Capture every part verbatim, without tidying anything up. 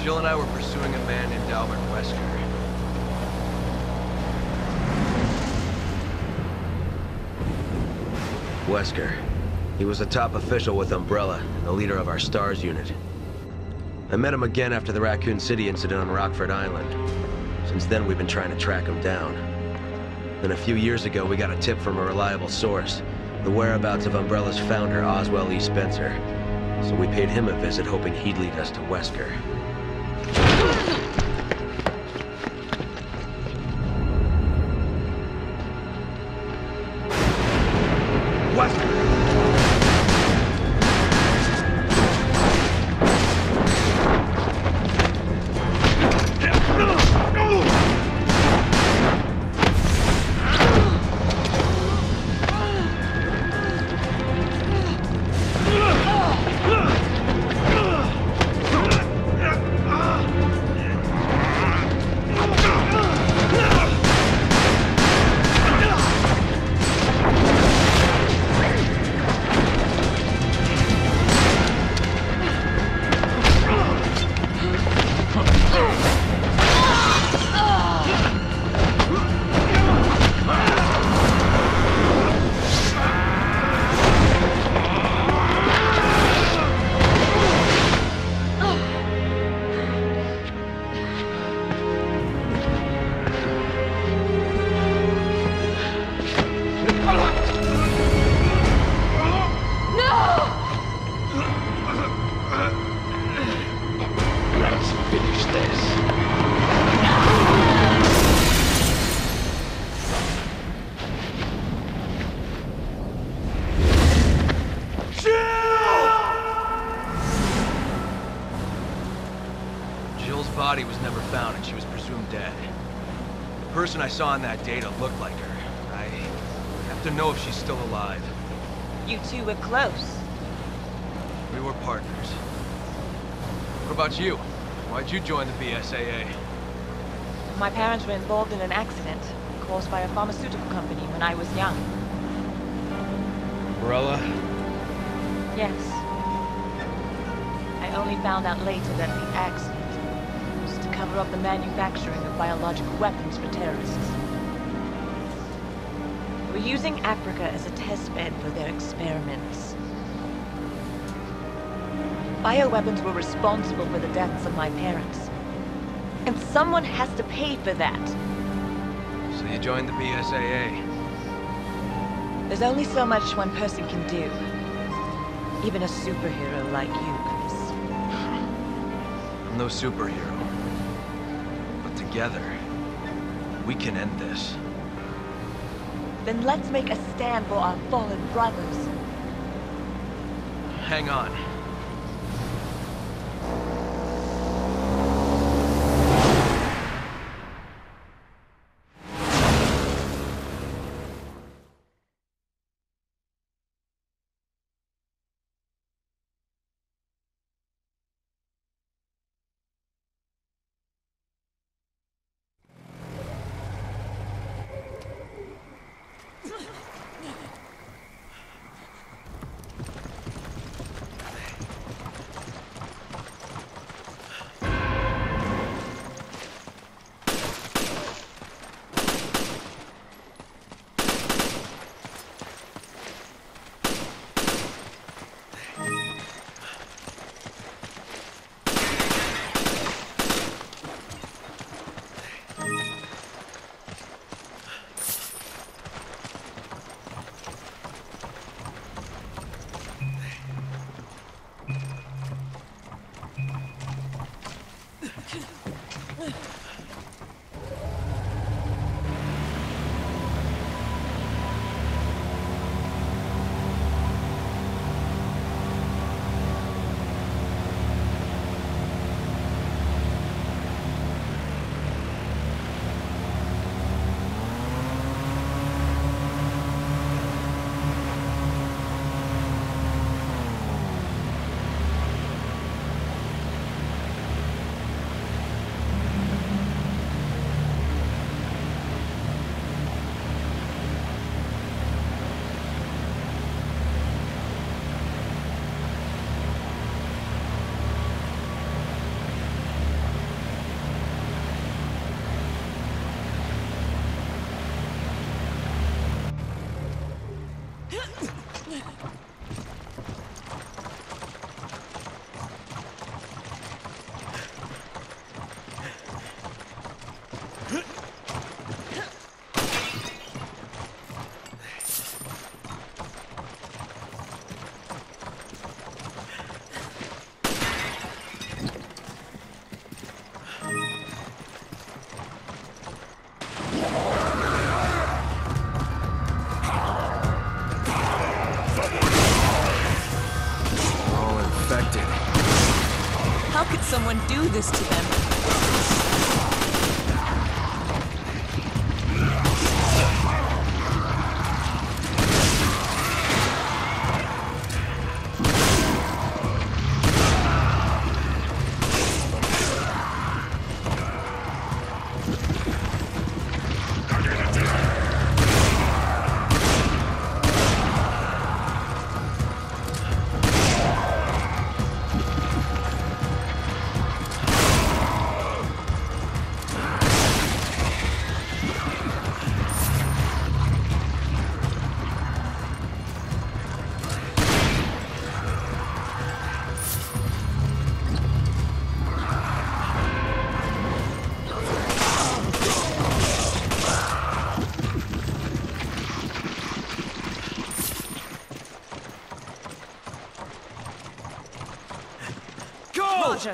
Jill and I were pursuing a man named Albert Wesker. Wesker. He was a top official with Umbrella, and the leader of our STARS unit. I met him again after the Raccoon City incident on Rockford Island. Since then, we've been trying to track him down. Then a few years ago, we got a tip from a reliable source. The whereabouts of Umbrella's founder, Oswell E. Spencer. So we paid him a visit, hoping he'd lead us to Wesker. Wesker! Jill's body was never found and she was presumed dead. The person I saw in that data looked like her. I have to know if she's still alive. You two were close. We were partners. What about you? Why'd you join the B S A A? My parents were involved in an accident caused by a pharmaceutical company when I was young. Umbrella? Yes. I only found out later that the accident was to cover up the manufacturing of biological weapons for terrorists. They were using Africa as a test bed for their experiments. Bioweapons were responsible for the deaths of my parents. And someone has to pay for that. So you joined the B S A A? There's only so much one person can do. Even a superhero like you, Chris. I'm no superhero. But together, we can end this. Then let's make a stand for our fallen brothers. Hang on. and do this to them. Roger.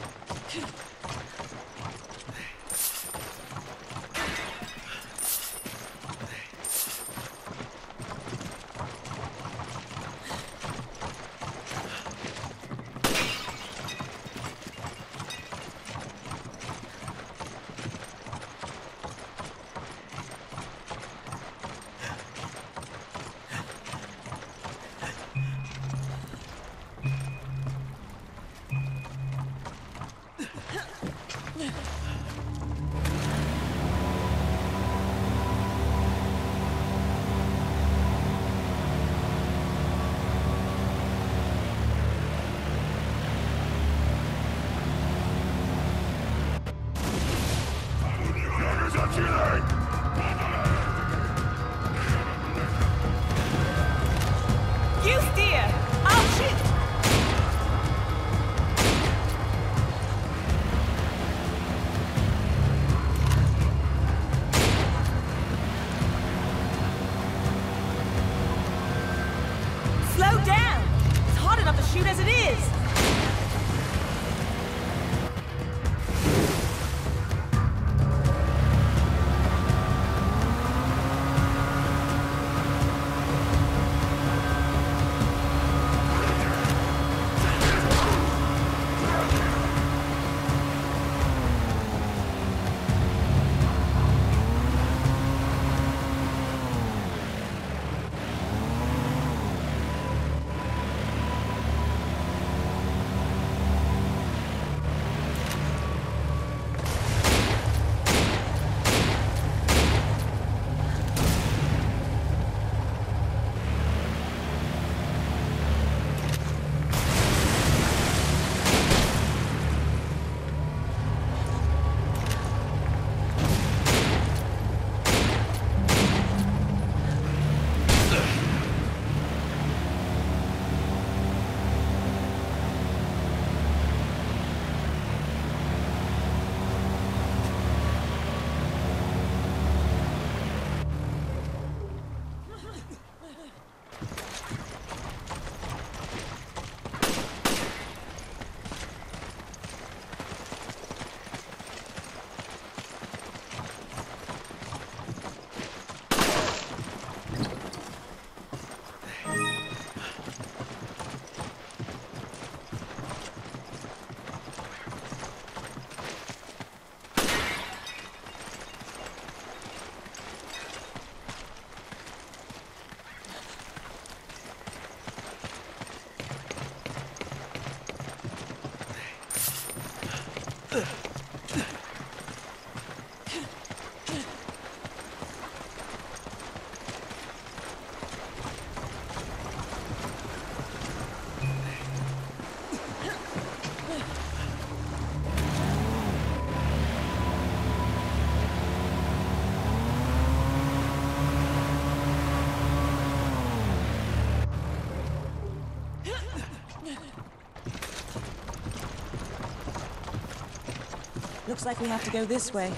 You steer! I'll shoot! Slow down! It's hard enough to shoot as it is! Looks like we have to go this way.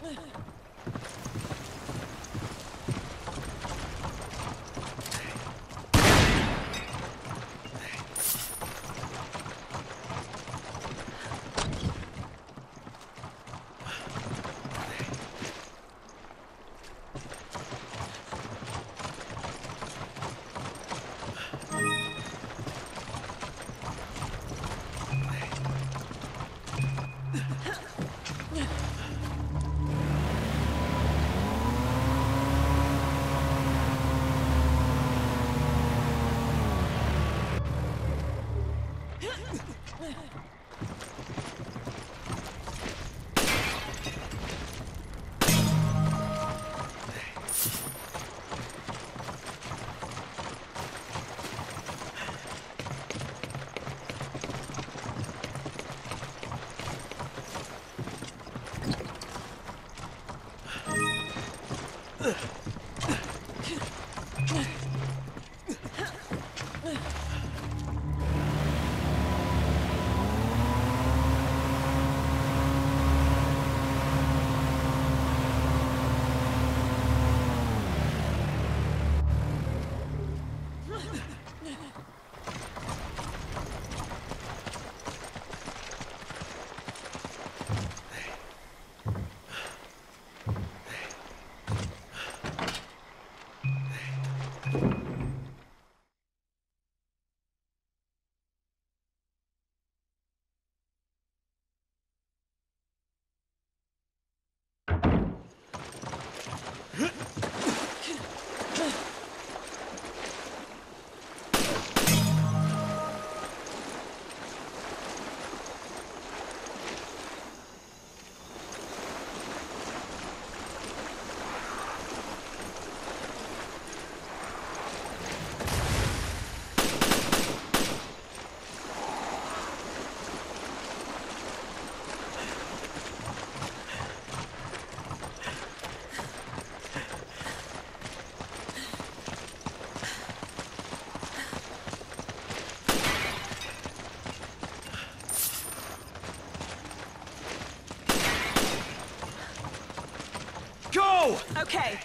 Go! Okay.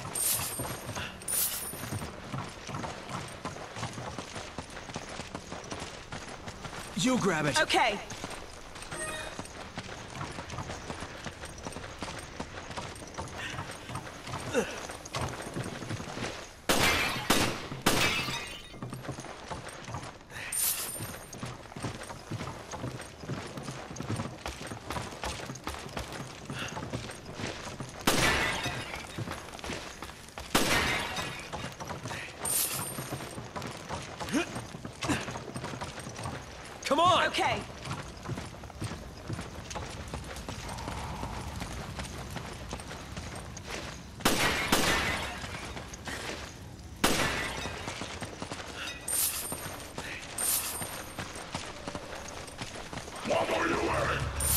You grab it. Okay. Come on! Okay. What are you wearing?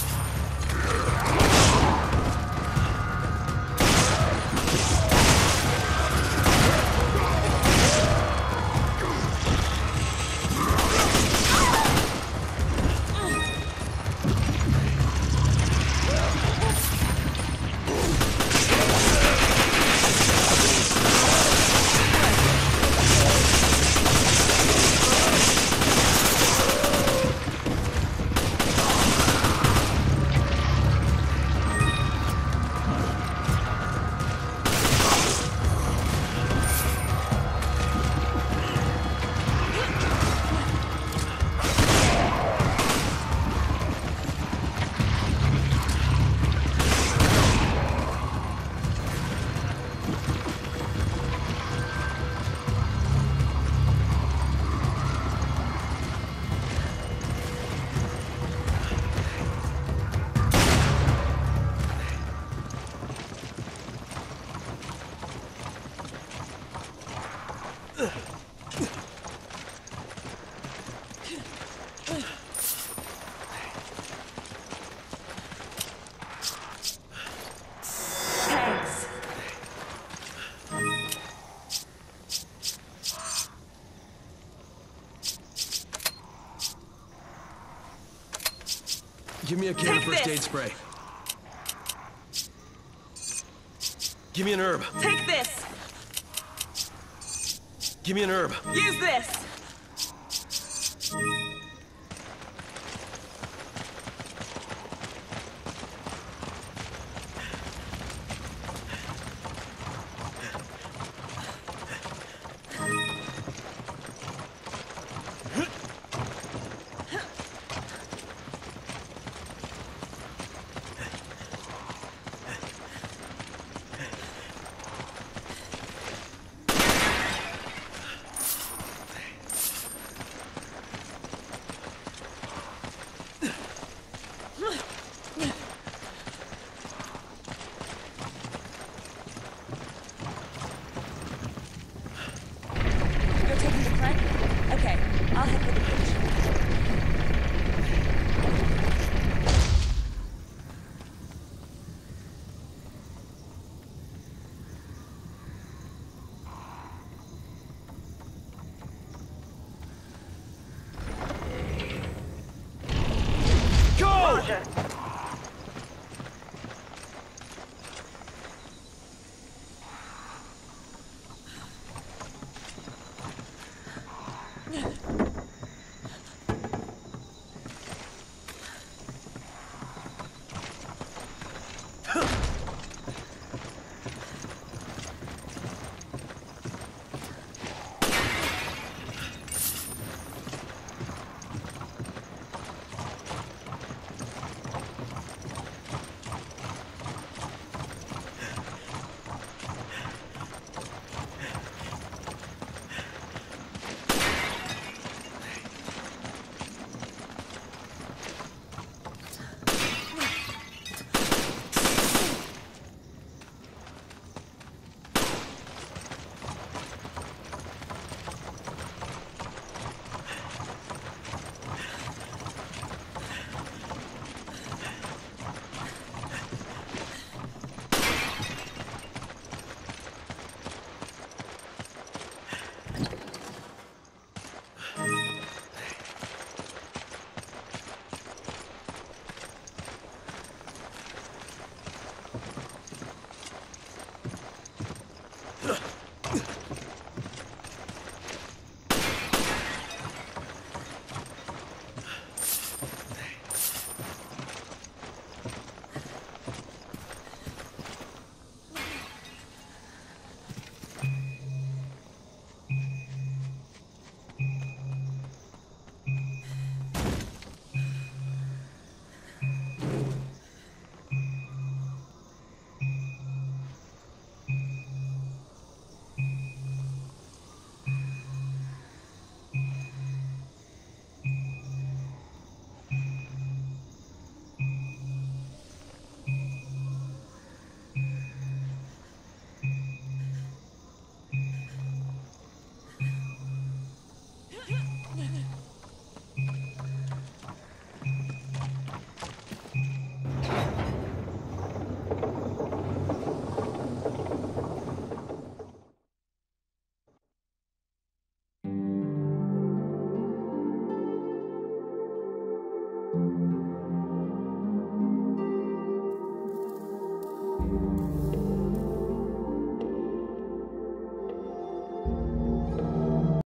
Thanks. Give me a can Take of first this. aid spray. Give me an herb. Take this. Give me an herb. Use this. You're taking the front? Okay, I'll head for the bridge. Go! Roger. Huh.